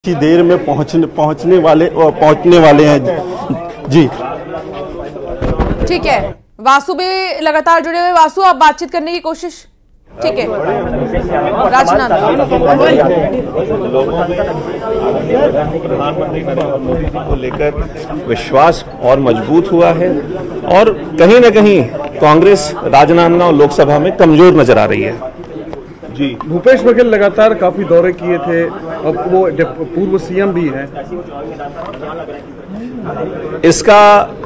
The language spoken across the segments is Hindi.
ही देर में पहुंचने वाले हैं जी। ठीक है, वासु भी लगातार जुड़े हुए। वासु, आप बातचीत करने की कोशिश। ठीक है, राजनाथ प्रधानमंत्री नरेंद्र मोदी जी को लेकर विश्वास और मजबूत हुआ है और कहीं न कहीं कांग्रेस राजनांदगांव लोकसभा में कमजोर नजर आ रही है जी। भूपेश बघेल लगातार काफी दौरे किए थे, अब वो पूर्व सीएम भी हैं। इसका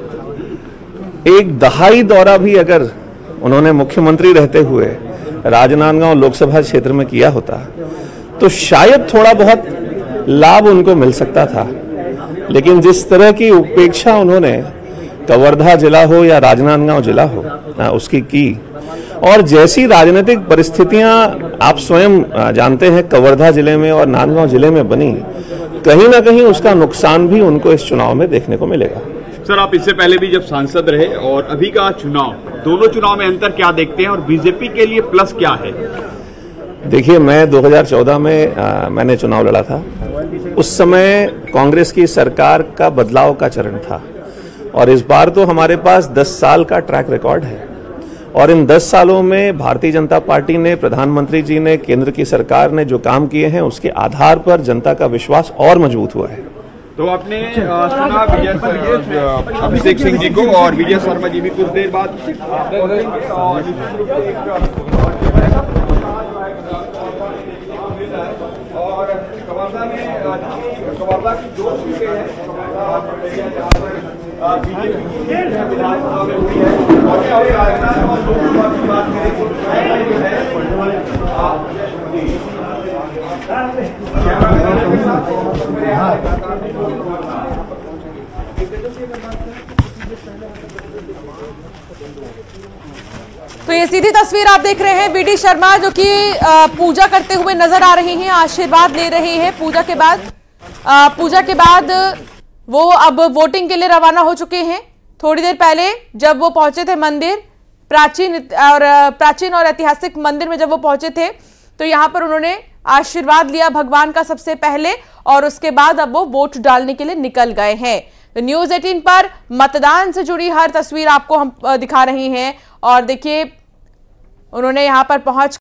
एक दहाई दौरा भी अगर उन्होंने मुख्यमंत्री रहते हुए राजनांदगांव लोकसभा क्षेत्र में किया होता तो शायद थोड़ा बहुत लाभ उनको मिल सकता था, लेकिन जिस तरह की उपेक्षा उन्होंने कवर्धा जिला हो या राजनांदगांव जिला हो उसकी की, और जैसी राजनीतिक परिस्थितियां आप स्वयं जानते हैं कवर्धा जिले में और नांदगांव जिले में बनी, कहीं ना कहीं उसका नुकसान भी उनको इस चुनाव में देखने को मिलेगा। सर, आप इससे पहले भी जब सांसद रहे और अभी का चुनाव, दोनों चुनाव में अंतर क्या देखते हैं और बीजेपी के लिए प्लस क्या है? देखिए, मैं 2014 में मैंने चुनाव लड़ा था। उस समय कांग्रेस की सरकार का बदलाव का चरण था और इस बार तो हमारे पास 10 साल का ट्रैक रिकॉर्ड है और इन 10 सालों में भारतीय जनता पार्टी ने, प्रधानमंत्री जी ने, केंद्र की सरकार ने जो काम किए हैं उसके आधार पर जनता का विश्वास और मजबूत हुआ है। तो आपने सुना अभिषेक सिंह जी को और विजय शर्मा जी भी कुछ देर बाद और कवर्धा की दो सीटें हैं तो ये सीधी तस्वीर आप देख रहे हैं वीडी शर्मा जो कि पूजा करते हुए नजर आ रहे हैं, आशीर्वाद ले रहे हैं। पूजा के बाद वो अब वोटिंग के लिए रवाना हो चुके हैं। थोड़ी देर पहले जब वो पहुंचे थे मंदिर, प्राचीन और ऐतिहासिक मंदिर में जब वो पहुंचे थे तो यहां पर उन्होंने आशीर्वाद लिया भगवान का सबसे पहले, और उसके बाद अब वो वोट डालने के लिए निकल गए हैं। तो न्यूज़ 18 पर मतदान से जुड़ी हर तस्वीर आपको हम दिखा रहे हैं और देखिए उन्होंने यहां पर पहुंच